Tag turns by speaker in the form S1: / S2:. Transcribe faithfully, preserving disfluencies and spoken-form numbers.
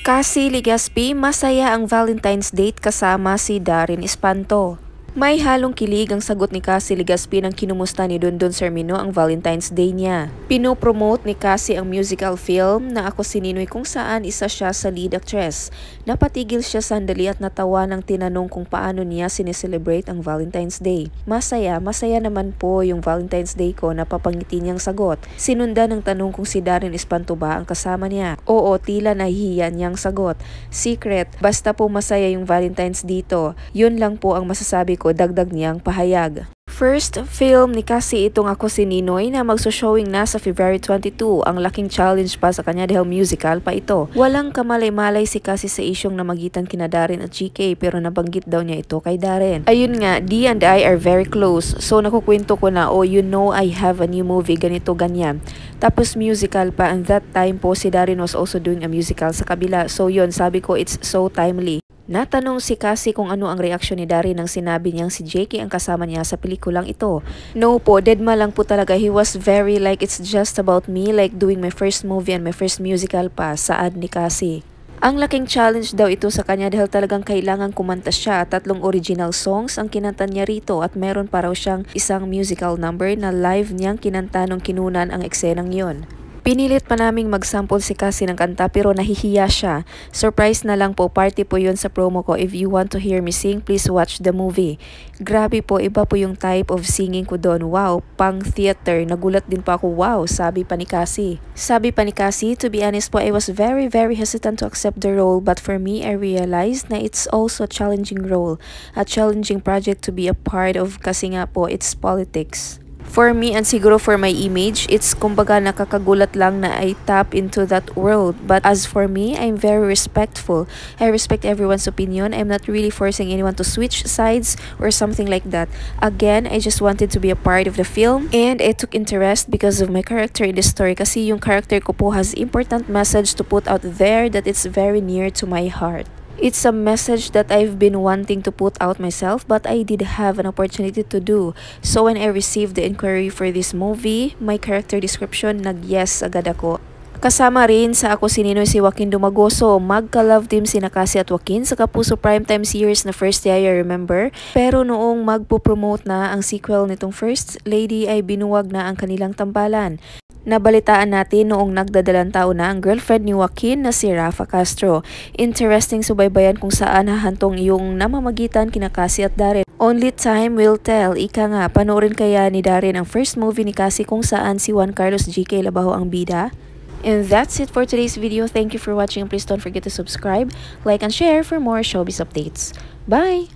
S1: Cassie Legaspi, masaya ang Valentine's date kasama si Darren Espanto. May halong kilig ang sagot ni Cassie Legaspi nang kinumusta ni Dondon Sermino ang Valentine's Day niya. Pinopromote ni Cassie ang musical film na Ako si Ninoy kung saan isa siya sa lead actress. Napatigil siya sandali at natawa nang tinanong kung paano niya sineselebrate ang Valentine's Day. Masaya, masaya naman po yung Valentine's Day ko, napapangiti niyang sagot. Sinundan ng tanong kung si Darren Espanto ba ang kasama niya. Oo, tila nahihiya niyang sagot. Secret, basta po masaya yung Valentine's dito. Yun lang po ang masasabi ko, dagdag niyang pahayag. First film ni Cassie itong Ako si Ninoy na magso-showing na sa February twenty-two. Ang laking challenge pa sa kanya dahil musical pa ito. Walang kamalay-malay si Cassie sa isyong namagitan kina Darren at G K pero nabanggit daw niya ito kay Darren. Ayun nga, D and I are very close. So nakukwento ko na, oh you know I have a new movie, ganito ganyan. Tapos musical pa, and that time po si Darren was also doing a musical sa kabila. So yun, sabi ko it's so timely. Natanong si Cassie kung ano ang reaksyon ni Darren nang sinabi niyang si J K ang kasama niya sa pelikulang ito. No po, deadma lang po talaga. He was very like it's just about me, like doing my first movie and my first musical pa, saad ni Cassie. Ang laking challenge daw ito sa kanya dahil talagang kailangan kumanta siya. Tatlong original songs ang kinanta niya rito at meron pa raw siyang isang musical number na live niyang kinanta nung kinunan ang eksenang yon. Pinilit pa naming mag-sample si Cassie ng kanta pero nahihiya siya. Surprise na lang po, party po yun sa promo ko. If you want to hear me sing, please watch the movie. Grabe po, iba po yung type of singing ko doon. Wow, pang theater. Nagulat din po ako, wow, sabi pa ni Cassie. Sabi pa ni Cassie, to be honest po, I was very very hesitant to accept the role, but for me, I realized na it's also a challenging role. A challenging project to be a part of kasi nga po, it's politics. For me and siguro for my image, it's kumbaga nakakagulat lang na I tap into that world. But as for me, I'm very respectful. I respect everyone's opinion. I'm not really forcing anyone to switch sides or something like that. Again, I just wanted to be a part of the film and I took interest because of my character in the story kasi yung character ko po has important message to put out there that it's very near to my heart. It's a message that I've been wanting to put out myself but I did have an opportunity to do. So when I received the inquiry for this movie, my character description, nag-yes agad ako. Kasama rin sa Ako si Ninoy si Joaquin Dumagoso. Magka-love team sina Cassie at Joaquin sa Kapuso Primetime series na First Yaya, remember? Pero noong magpo-promote na ang sequel nitong First Lady ay binuwag na ang kanilang tambalan. Nabalitaan natin noong nagdadalang taon na ang girlfriend ni Joaquin na si Rafa Castro. Interesting subaybayan kung saan hahantong yung namamagitan kina Cassie at Darren. Only time will tell. Ika nga, panoorin kaya ni Darren ang first movie ni Cassie kung saan si Juan Carlos G K Labajo ang bida? And that's it for today's video. Thank you for watching. Please don't forget to subscribe, like, and share for more showbiz updates. Bye!